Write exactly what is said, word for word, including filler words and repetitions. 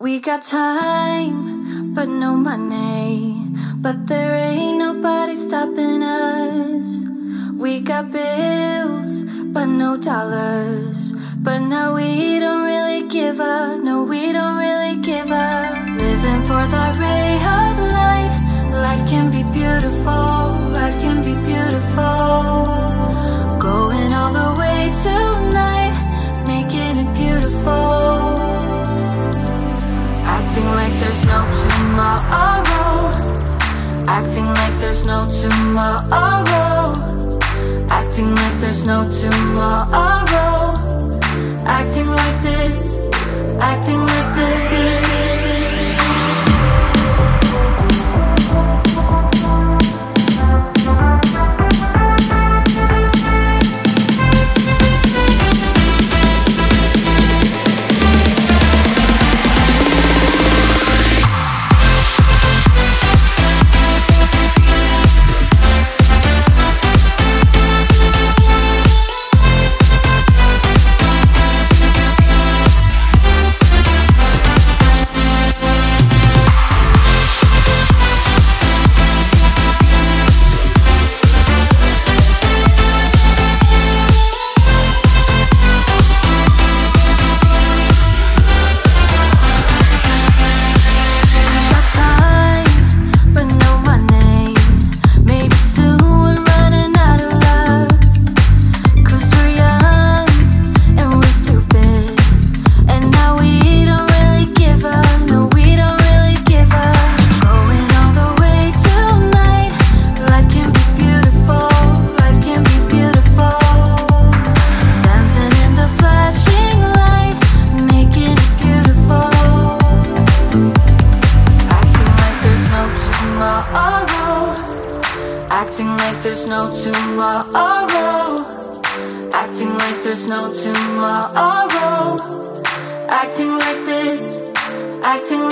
We got time, but no money. But there ain't nobody stopping us. We got bills, but no dollars. But now we don't really give up. No, we don't really give up. Living for that ray of light. Life can be beautiful. Life can be beautiful. Going all the way tonight, making it beautiful. Acting like there's no tomorrow. Acting like there's no tomorrow. Acting like there's no tomorrow. Acting like this. Acting like this. Acting like there's no tomorrow. Acting like there's no tomorrow. Acting like this. Acting